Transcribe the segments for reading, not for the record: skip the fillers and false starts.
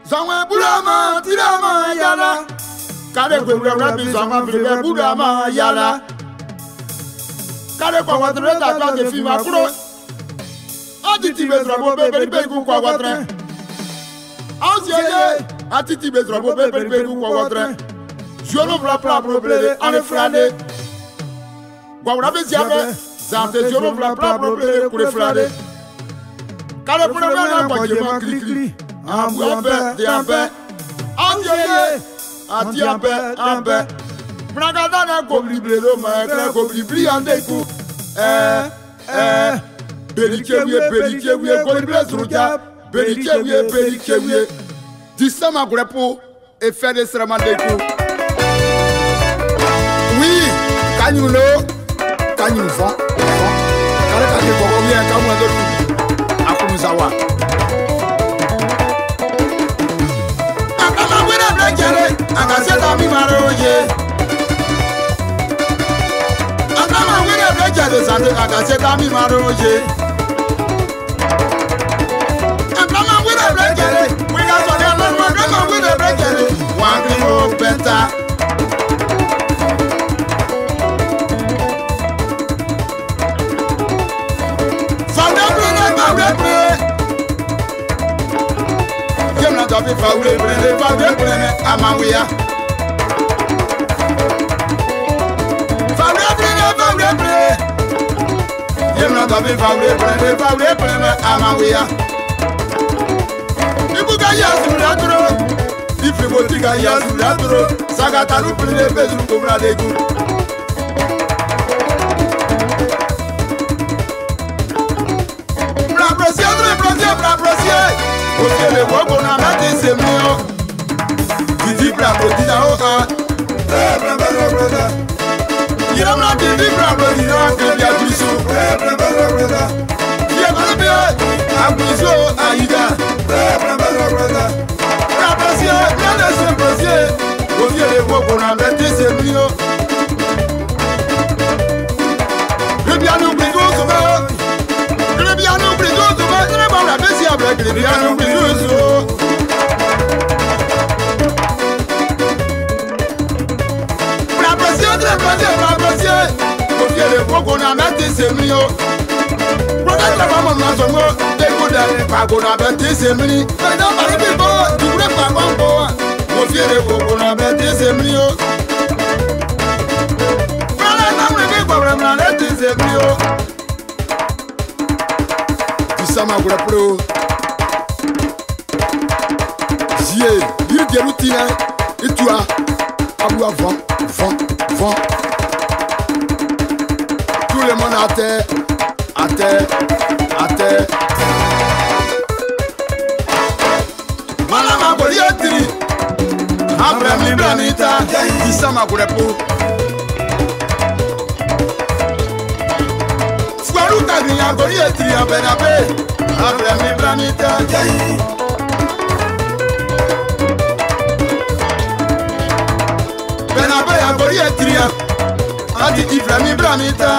Zangwe Burama, Tirama, Yala. Kade Gura Rabi, Zangwa Vive Burama, Yala. Kade Quadrata, Kade Fima Pro. Atiti Bezrabo, Baby, Beku Quadre. Ancienne, Atiti Bezrabo, Baby, Beku Quadre. Je ne vois pas problème, en effrayé. Guaurabe Ziabe, Zante, je ne vois pas problème pour les frères. Car le problème est que je m'en crie. Un peu, un peu. Un peu. Bragadana Goblibli, le Goblibli en découp. Belliquet, Golibles Routa, Belliquet. Dissama Grepo et fait des serments découp. Oui, can you know? Can you know? Akumizawa. Akama wina blekele, akaseta mi maroje. Akama wina blekele, sande akaseta mi maroje. Akama wina blekele, wina soya mama, akama wina blekele, wangi mo benta. Favre, Amawia. Favre, Amawia. Ibuga Sulatro, if you go to Sulatro, Sagataru, Pesu, Cobra de Gu. Brabrosier. Porque le voy con la mente y se mío. Titi Brabrosina hoja. Y era una Titi Brabrosina que ya piso. Y el malabé, a piso, aida. Brabrosier, nada se brosier. Porque le voy con la mente y se mío. Le piano brigo souvent. Le piano brigo souvent. Je ne vois la messie avec le piano brigo souvent. Brabrosier. Porque le voy con la mente y se mío. Protect la femme en son mot. Dégoût d'aller pas qu'on a mente y se mío. Mais non, pas le bibo. Tu voulais pas bon bois. Porque le voy con la mente y se mío. Sama Pro Zier, il dit routine et toi, Abou avant, vent. Tout le monde à terre. Malama Goliathri, Abraham Blanita, il Sama Pro. Goliathri, Goliathri, Abraham Blanita, Benabe, Goliathri, Adi Ibrahim Blanita,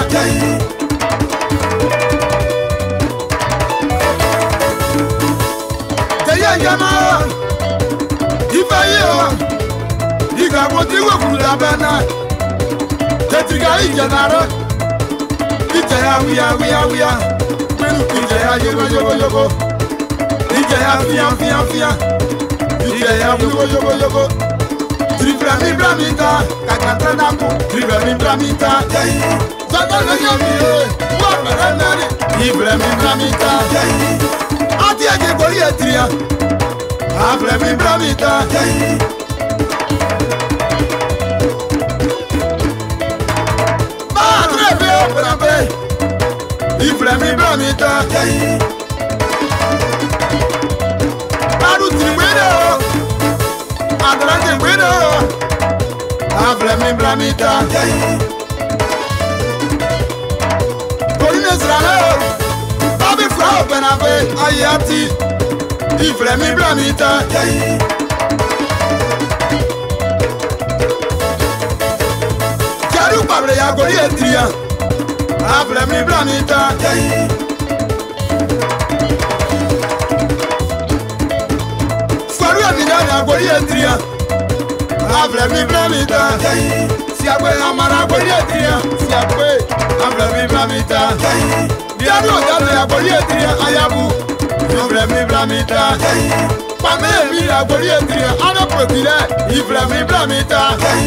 Teyama, Ifayo, Igaboti Wafulabana, Tetriga Ijanara. We are. Ijaya yogo. Ijaya fia. Ijaya yogo. Tribrami bramita, kakatra naku. Tribrami bramita. Zata lenyami, waperenari. Tribrami bramita. Ati ake Goliathria. Tribrami bramita. Ibrahim Bramita, Aruti Widow, Adrate Widow, Ibrahim Bramita, Polines Rano, Babi Frau Benabe, Ayati, Ibrahim Bramita, Karu Pabrea Goliathria. Abraham Blanita, Faru ya golietria Avremi blamita Siakwe amara golietria Siakwe Avremi blamita Diado dado ya golietria Ayabu Avremi blamita Pame mi ya golietria Ana protile Avremi blamita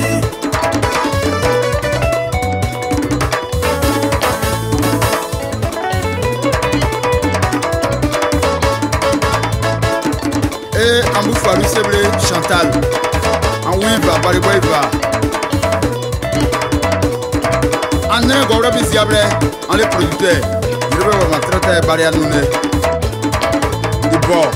Ambou Fabi Seble Chantal en Wiva, Bariboiva en un gros visible en les producteurs je vais vous montrer Baria Noune du bord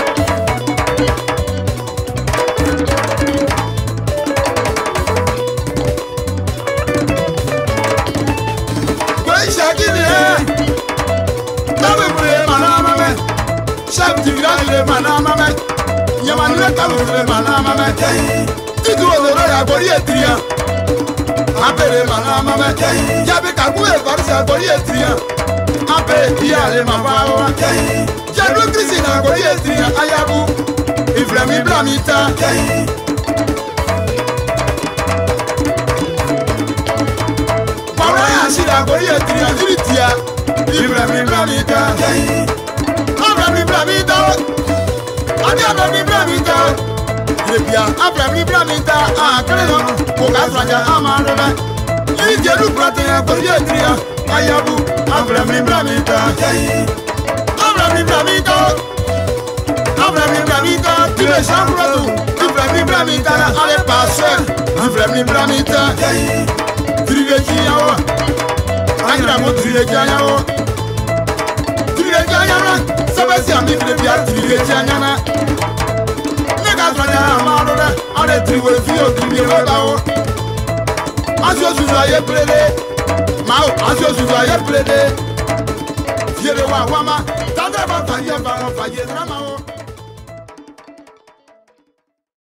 chef du village de Manamame Yamanule Kalou de Manamame Titou Odoro ya Golietria Apele Manamame Yabe Kabou e Barisa Golietria Apele Diale Mabawa Jadou Christina Golietria Ayabu Ifremi Blamita Paula Yashida Golietria Diritia Ifremi Blamita Avremi blamita, Avremi blamita, Libya, Avremi blamita, Kaleno, Pokasraja, Amarebe, Lidielu Pratia, Golietria, Ayabu, Avremi blamita, Avremi blamita, Avremi blamita, tous les gens pour Avremi blamita, allez passer, Avremi blamita, Trivekiao, Angramo Trivekiao. Sabasi ami kile bia triye tianyana Nega twanya amarora Ane triwe fiyo triye wabao Asyo suza ye plede Mao asyo suza ye plede Fiere wa wama